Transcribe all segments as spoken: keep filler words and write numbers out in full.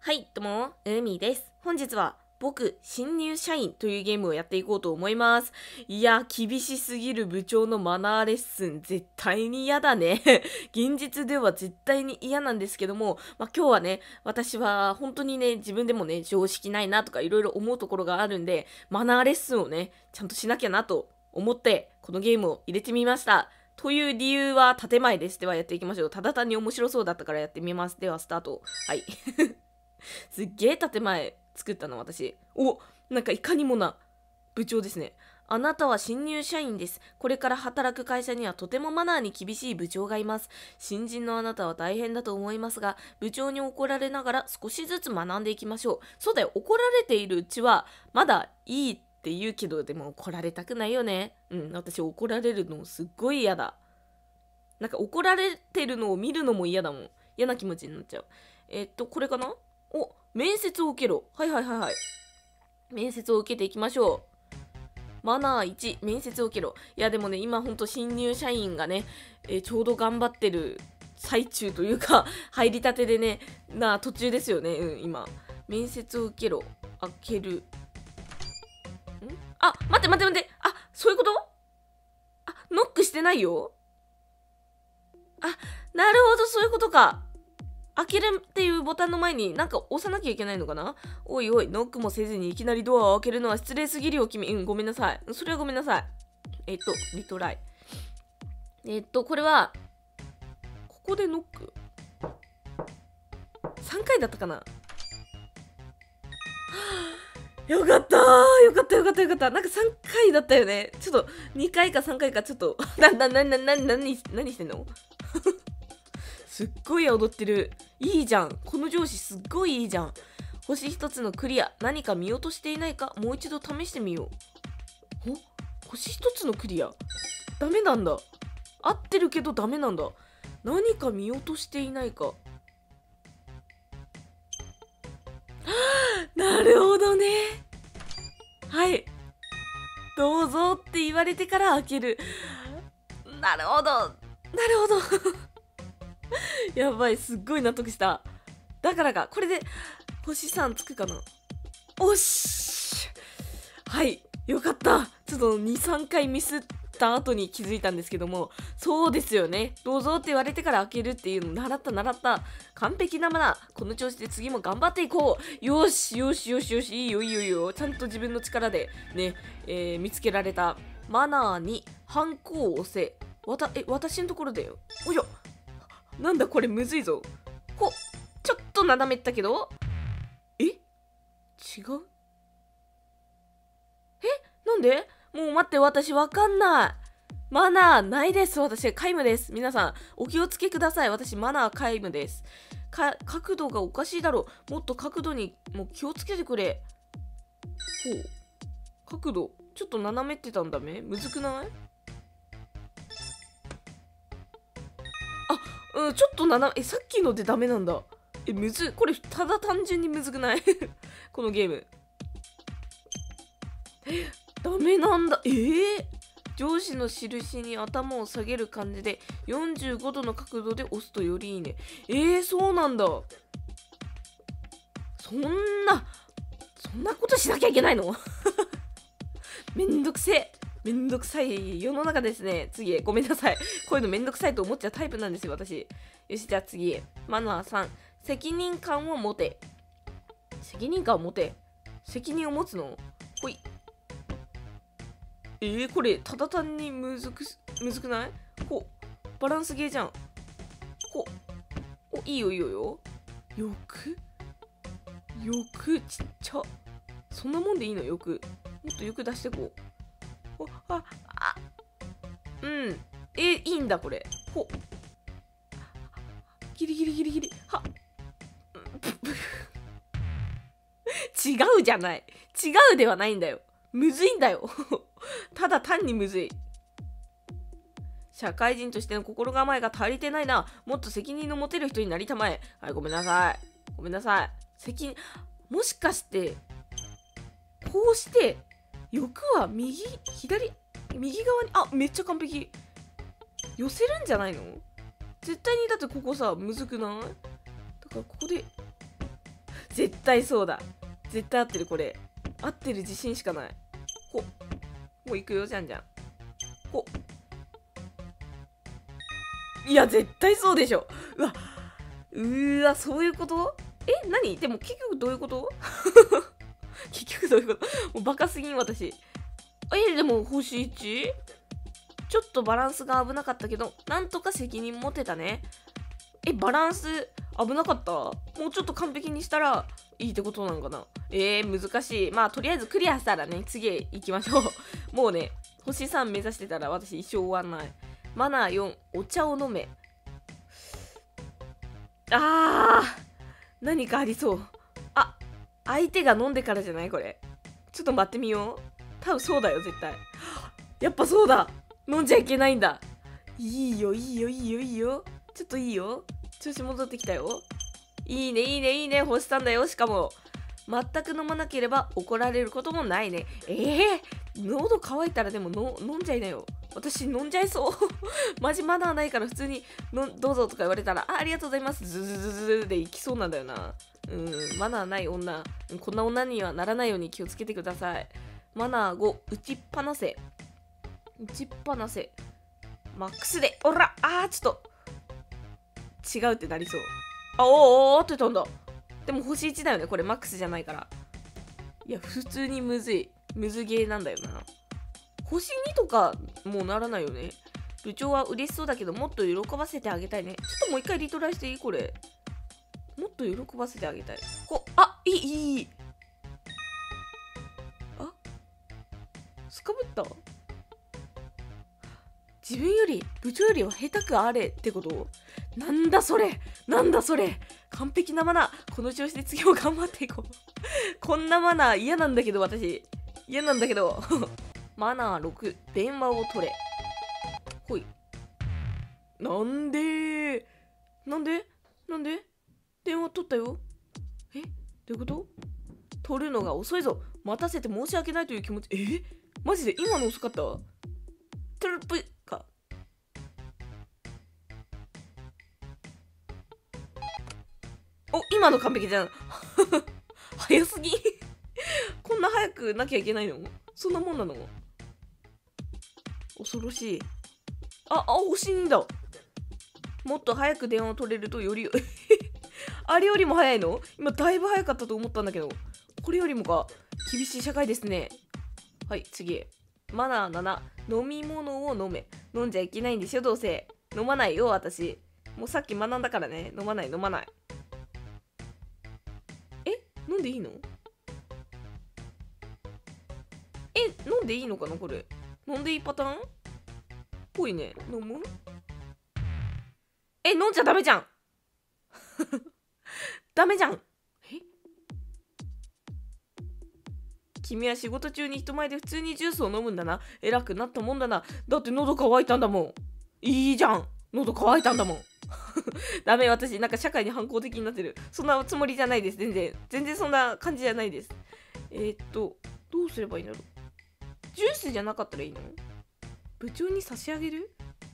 はい、どうも、うみです。本日は、僕、新入社員というゲームをやっていこうと思います。いや、厳しすぎる部長のマナーレッスン、絶対に嫌だね。現実では絶対に嫌なんですけども、まあ、今日はね、私は本当にね、自分でもね、常識ないなとかいろいろ思うところがあるんで、マナーレッスンをね、ちゃんとしなきゃなと思って、このゲームを入れてみました。という理由は建前です。ではやっていきましょう。ただ単に面白そうだったからやってみます。ではスタート。はい。すっげえ建前作ったの私。お、なんかいかにもな部長ですね。あなたは新入社員です。これから働く会社にはとてもマナーに厳しい部長がいます。新人のあなたは大変だと思いますが、部長に怒られながら少しずつ学んでいきましょう。そうだよ、怒られているうちはまだいいって言うけど、でも怒られたくないよね。うん、私怒られるのすっごい嫌だ。なんか怒られてるのを見るのも嫌だもん。嫌な気持ちになっちゃう。えっと、これかな？お、面接を受けろ。はいはいはいはい。面接を受けていきましょう。マナーいち、面接を受けろ。いやでもね、今ほんと新入社員がね、えーちょうど頑張ってる最中というか、入りたてでね、な、途中ですよね、うん、今。面接を受けろ。開ける。んあ、待って待って待って。あ、そういうこと？あ、ノックしてないよ。あ、なるほど、そういうことか。開けるっていうボタンの前になんか押さなきゃいけないのかな。おいおい、ノックもせずにいきなりドアを開けるのは失礼すぎるよ、君。うん、ごめんなさい。それはごめんなさい。えっと、リトライ。えっと、これは、ここでノック ?さん 回だったかな。よかったー、よかったよかったよかった。なんかさんかいだったよね。ちょっとにかいかさんかいかちょっと、な、な、な、な、な、な、何、何してんの？すっごい踊ってる。いいじゃん。この上司すっごいいいじゃん。星一つのクリア。何か見落としていないかもう一度試してみよう。お、星一つのクリア。ダメなんだ。合ってるけどダメなんだ。何か見落としていないか。なるほどね。はい。どうぞって言われてから開ける。なるほど。なるほど。やばい、すっごい納得した。だからか、これで星さんつくかな。おし、はい、よかった。ちょっとにさんかいミスった後に気づいたんですけども、そうですよね。どうぞって言われてから開けるっていうの習った習った。完璧なマナー。この調子で次も頑張っていこう。よしよしよしよし、いいよいいよいいよ。ちゃんと自分の力でね、えー、見つけられた。マナーにハンコを押せ。わた、え、私のところだよ。おいしょ。なんだこれむずいぞ。こ、ちょっと斜めったけど、え、違う？え、なんで？もう待って、私わかんない。マナーないです。私、皆無です。皆さん、お気をつけください。私、マナー皆無です。か、角度がおかしいだろう。もっと角度にもう気をつけてくれ。ほう。角度。ちょっと斜めってたんだめ。むずくない？あ、うん、ちょっと斜め。え、さっきのでダメなんだ。え、むず、これ、ただ単純にむずくない？このゲーム。ダメなんだ。えー、上司の印に頭を下げる感じでよんじゅうごどの角度で押すとよりいいね。えー、そうなんだ。そんな、そんなことしなきゃいけないの？めんどくせえ。めんどくさい世の中ですね。次、ごめんなさい。こういうのめんどくさいと思っちゃうタイプなんですよ、私。よし、じゃあ次。マナーさん。責任感を持て。責任感を持て。責任を持つの？ほい。えー、これただ単にむずくむずくない？こうバランスゲーじゃん。こう、お、いいよいいよよ。よくよくちっちゃ。そんなもんでいいの？よくもっとよく出してこう。お、ああ、うん、えー、いいんだこれ。ほ、ギリギリギリギリは。違うじゃない。違うではないんだよ。むずいんだよ。ただ単にむずい。社会人としての心構えが足りてないな。もっと責任の持てる人になりたまえ。はい、ごめんなさい。ごめんなさい。責任、もしかして、こうして、欲は右、左、右側に、あ、めっちゃ完璧。寄せるんじゃないの？絶対にだってここさ、むずくない？だからここで、 絶対そうだ。絶対合ってる。これ合ってる自信しかない。ほもう行くよ。じゃんじゃん。ほいや絶対そうでしょ。うわうーわ、そういうこと？え、何？でも結局どういうこと？結局どういうこと？もうバカすぎん私。え、でも星いち？ちょっとバランスが危なかったけど、なんとか責任持てたね。え、バランス危なかった？もうちょっと完璧にしたらいいってことなのかな。えー、難しい。まあとりあえずクリアしたらね、次へ行きましょう。もうね、星さん目指してたら私一生終わんない。マナーよん、お茶を飲め。あー、何かありそう。あ、相手が飲んでからじゃないこれ。ちょっと待ってみよう。多分そうだよ絶対。やっぱそうだ。飲んじゃいけないんだ。いいよいいよいいよいいよ。ちょっといいよ。調子戻ってきたよ。いいねいいねいいね。星さんだよ。しかも全く飲まなければ怒られることもないね。ええー、喉乾いたらでもの飲んじゃいなよ。私飲んじゃいそう。マジマナーないから普通にのどうぞとか言われたら あ, ありがとうございますズズズズズでいきそうなんだよな。うんマナーない女、こんな女にはならないように気をつけてください。マナーご、打ちっぱなせ。打ちっぱなせマックスで。おらあーちょっと違うってなりそう。あおーおーってたんだ。でも星いちだよねこれ。マックスじゃないから。いや普通にむずいむずゲーなんだよな。星にとかもうならないよね。部長は嬉しそうだけどもっと喜ばせてあげたいね。ちょっともう一回リトライしていいこれ。もっと喜ばせてあげたい。こあいいいいいい。あすかぶった。自分より部長よりは下手くあれってこと？なんだそれなんだそれ。完璧なマナー。この調子で次も頑張っていこう。こんなマナー嫌なんだけど私。嫌なんだけど。マナーろく、電話を取れ。ほい。なんでなんでなんで電話取ったよ。えどういうこと？取るのが遅いぞ。待たせて申し訳ないという気持ち。えマジで今の遅かった？トゥルプか。お今の完璧じゃん。早すぎ。こんな早くなきゃいけないの？そんなもんなの？恐ろしい。あ、あ、星にだ。もっと早く電話を取れるとよりあれよりも早いの？今だいぶ早かったと思ったんだけど、これよりもか。厳しい社会ですね。はい次へ。マナーなな、飲み物を飲め。飲んじゃいけないんでしょどうせ。飲まないよ私。もうさっき学んだからね。飲まない飲まない。え飲んでいいの？え飲んでいいのかなこれ。飲んでいいパターンっぽいね。飲む？え飲んじゃダメじゃん。ダメじゃん。え君は仕事中に人前で普通にジュースを飲むんだな。偉くなったもんだな。だって喉乾いたんだもん。いいじゃん。喉乾いたんだもん。ダメ私なんか社会に反抗的になってる。そんなつもりじゃないです。全然全然そんな感じじゃないです。えー、っとどうすればいいんだろう。ジュースじゃなかったらいいの？部長に差し上げる？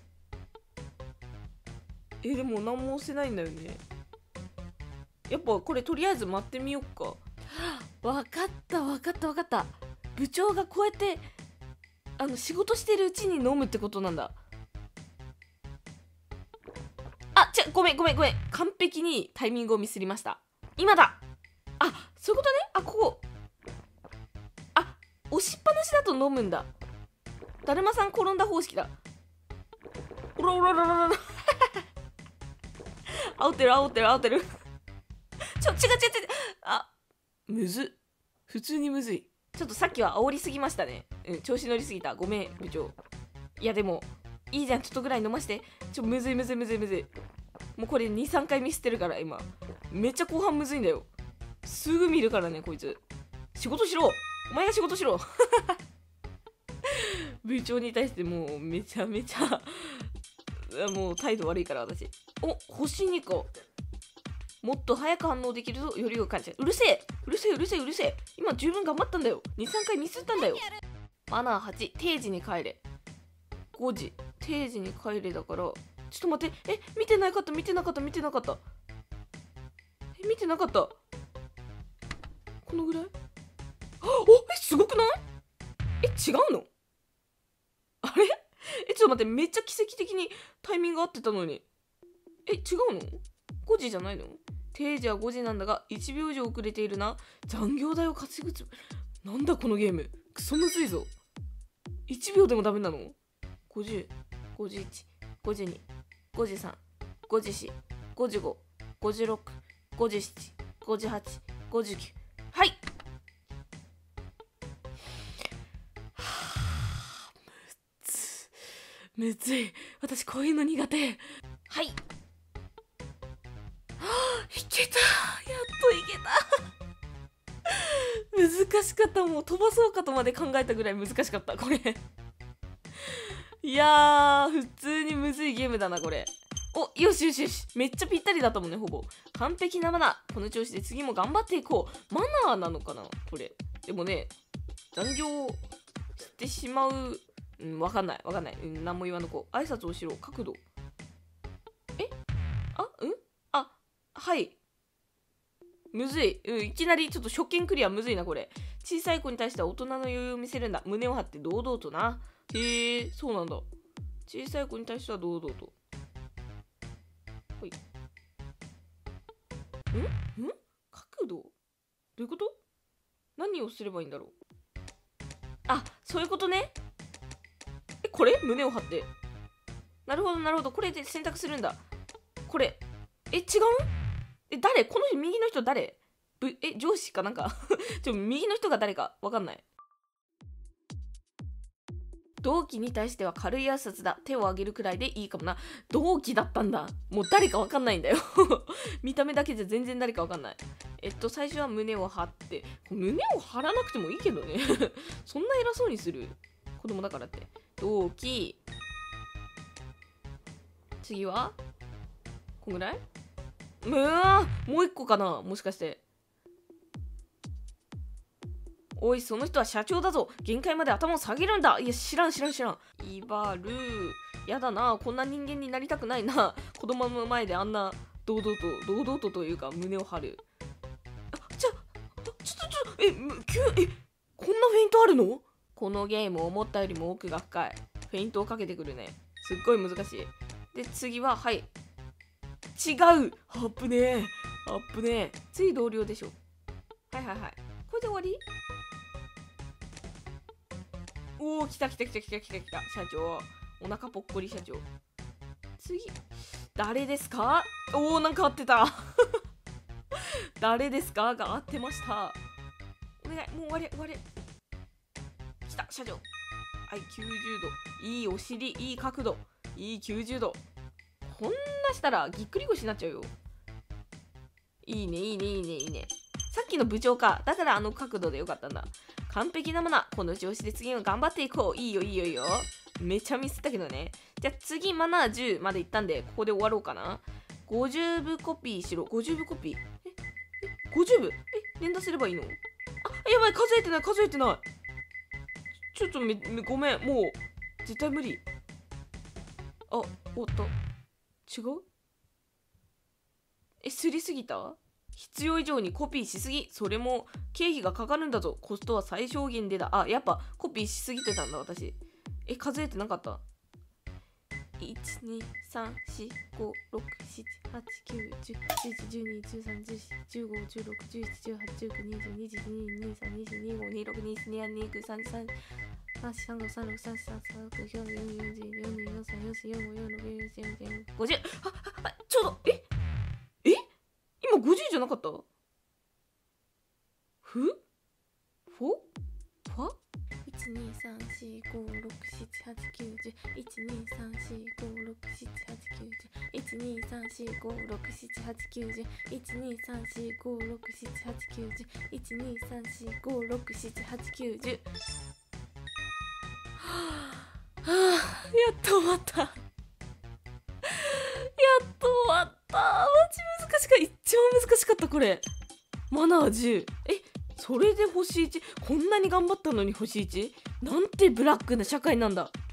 えでも何も押せないんだよね。やっぱこれとりあえず待ってみよっか。わかったわかったわかった。部長がこうやってあの仕事してるうちに飲むってことなんだ。あちょごめんごめんごめん。完璧にタイミングをミスりました。今だ。あそういうことね。あここあ押しっぱなしだと飲むんだ。だるまさん転んだ方式だ。おらおららららら。あおってるあおってるあおってる。ちょ違う違う違う。あむず普通にむずい。ちょっとさっきは煽りすぎましたね。うん調子乗りすぎた。ごめん部長。いやでもいいじゃん。ちょっとぐらい飲まして。ちょむずいむずいむずいむずい。もうこれにさんかいミスってるから今。めっちゃ後半むずいんだよ。すぐ見るからねこいつ。仕事しろお前が仕事しろ。部長に対してもうめちゃめちゃもう態度悪いから私。お星にか。もっと早く反応できるとよりを感じる。うるせえうるせえうるせえうるせえ。今十分頑張ったんだよ。にさんかいミスったんだよ。マナーはち、定時に帰れ。ごじ、定時に帰れだから。ちょっと待って。え見てなかった見てなかった見てなかった。え見てなかった。 このぐらい。あ、お、え、すごくない？え、違うの？あれ？え、ちょっと待って、めっちゃ奇跡的にタイミング合ってたのに。え、違うの？ ご 時じゃないの？定時はごじなんだがいちびょう以上遅れているな。残業代を稼ぐつなんだこのゲーム、クソむずいぞ。いちびょうでもダメなの？ ごじゅう、ごじゅういち、ごじゅうに、ごじゅうさん、ごじゅうよん、ごじゅうご、ごじゅうろく、ごじゅうなな、ごじゅうはち、ごじゅうきゅう。はい。はあ、むずむずい。私こういうの苦手。はい。はあ、いけた。やっといけた。難しかった。もう飛ばそうかとまで考えたぐらい難しかったこれ。いやー、普通にむずいゲームだなこれ。お、よしよしよし、めっちゃぴったりだったもんね。ほぼ完璧なマナー。この調子で次も頑張っていこう。マナーなのかなこれ。でもね、残業してしまう。うん、わかんないわかんない、うん、何も言わんのこう。挨拶をしろ。角度。え、あ、うんあ、はい。むずい、うん、いきなりちょっと初見クリアむずいなこれ。小さい子に対しては大人の余裕を見せるんだ。胸を張って堂々とな。へえ、そうなんだ。小さい子に対しては堂々と。ほい。んん角度？どういうこと？何をすればいいんだろう。あ、そういうことね。え、これ？胸を張って。なるほどなるほど、これで選択するんだ。これ。え、違う？え、誰？この人右の人誰？ぶえ、上司かなんかちょ、右の人が誰かわかんない。同期に対しては軽い挨拶だ。手を挙げるくらいでいいかもな。同期だったんだ。もう誰かわかんないんだよ見た目だけじゃ全然誰かわかんない。えっと最初は胸を張って、胸を張らなくてもいいけどねそんな偉そうにする？子供だからって。同期。次はこんぐらい？うわー、もう一個かな、もしかして。おい、その人は社長だぞ。限界まで頭を下げるんだ。いや、知らん知らん知らん。威張る。やだな、こんな人間になりたくないな。子供の前であんな堂々と堂々とというか胸を張る。あ、ちょちょちょちょえ急えこんなフェイントあるの？このゲーム思ったよりも奥が深い。フェイントをかけてくるね。すっごい難しい。で次ははい、違う。アップねーアップねー。次同僚でしょ。はいはいはい、これで終わり？おお、来た来た来た来た来た来た。社長、お腹ぽっこり社長。次誰ですか？おお、なんか合ってた誰ですかが合ってました。お願い、もう終わり終わり。来た社長。はい、きゅうじゅうど。いいお尻、いい角度、いいきゅうじゅうど。こんなしたらぎっくり腰になっちゃうよ。いいねいいねいいねいいね。さっきの部長か。だからあの角度でよかったんだ。完璧なマナー。この調子で次は頑張っていこう。いいよいいよいいよ。めちゃミスったけどね。じゃあ次マナーじゅうまでいったんでここで終わろうかな。ごじゅうぶコピーしろ。ごじゅうぶコピー。ええごじゅうぶえ連打すればいいの？あ、やばい、数えてない数えてない。ちょっとめめごめん、もう絶対無理。あ、終わった。違う？え、すりすぎた？必要以上にコピーしすぎ。それも経費がかかるんだぞ。コストは最小限でだ。あ、やっぱコピーしすぎてたんだ私。え、数えてなかった？いち、に、さん、よん、ご、ろく、なな、はち、きゅう、じゅう、じゅういち、じゅうに、じゅうさん、じゅうよん、じゅうご、じゅうろく、じゅうなな、じゅうはち、じゅうきゅう、にじゅう、にじゅうに、にじゅうさん、にじゅうに、にじゅうご、にじゅうろく、にじゅうなな、にじゅうはち、にじゅうきゅう、さんじゅうさん、さんご、さんろく、さんし、さんさんろく、よんじゅうよん、よんじゅうよん、よんじゅうよん、よんさん、よんし、よんご、よんろく、よんし、よんじゅうよん、ごじゅう。あ、あ、ちょうど、ええ今ごじゅうじゃなかった？ふフォファいち、に、さん、よん、ご、ろく、なな、はち、きゅう、じゅう。いち、に、さん、よん、ご、ろく、なな、はち、きゅう、じゅう。いち、に、さん、よん、ご、ろく、なな、はち、きゅう、じゅう。いち、に、さん、よん、ご、ろく、なな、はち、きゅう、じゅう。いち、に、さん、よん、ご、ろく、なな、はち、きゅう、じゅう。はぁ、はぁ、やっと終わった。やっと終わった。マジ難しかった。一番難しかったこれ。マナーじゅう。え、それで星いち？こんなに頑張ったのに星いち？なんてブラックな社会なんだ。